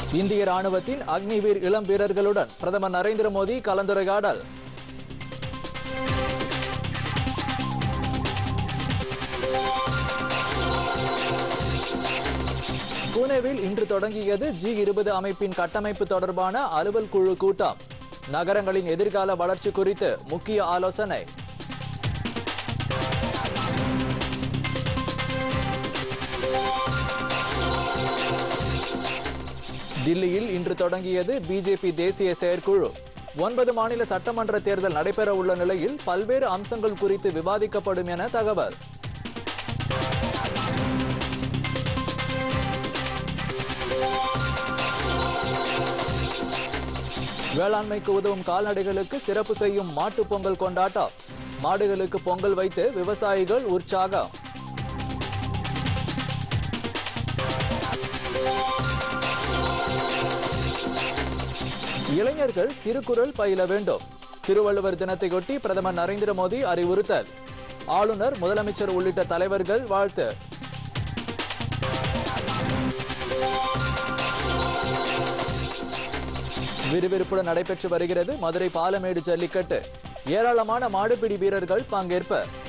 இந்திய ராணுவத்தின் அக்னிவீர் இளம் வீரர்களுடன் பிரதமர் நரேந்திர மோடி கலந்துரையாடல். புனேவில் இன்று தொடங்கியது G20 அமைப்பின் கட்டமைப்பு தொடர்பான அலுவல் குழு கூட்டம். நகரங்களின் எதிர்கால வளர்ச்சி குறித்து முக்கிய ஆலோசனை. தில்லியில் இன்று தொடங்கியது பிஜேபி தேசிய செயற்குழு. 9 மாநில சட்டமன்ற தேர்தல் நடைபெற உள்ள நிலையில் பல்வேறு அம்சங்கள் குறித்து விவாதிக்கப்படும் என தகவல். வேளாண்மைக்கு உதவும் கால்நடைகளுக்கு சிறப்பு செய்யும் மாட்டுப் பொங்கல் கொண்டாட்டம். மாடுகளுக்கு பொங்கல் வைத்து விவசாயிகள் உற்சாகம். இளைஞர்கள் திருக்குறள் பயில வேண்டும். திருவள்ளுவர் தினத்தையொட்டி பிரதமர் நரேந்திர மோடி அறிவுறுத்தல். ஆளுநர், முதலமைச்சர் உள்ளிட்ட தலைவர்கள் வாழ்த்து. விறுவிறுப்புடன் நடைபெற்று வருகிறது மதுரை பாலமேடு ஜல்லிக்கட்டு. ஏராளமான மாடுபிடி வீரர்கள் பங்கேற்பு.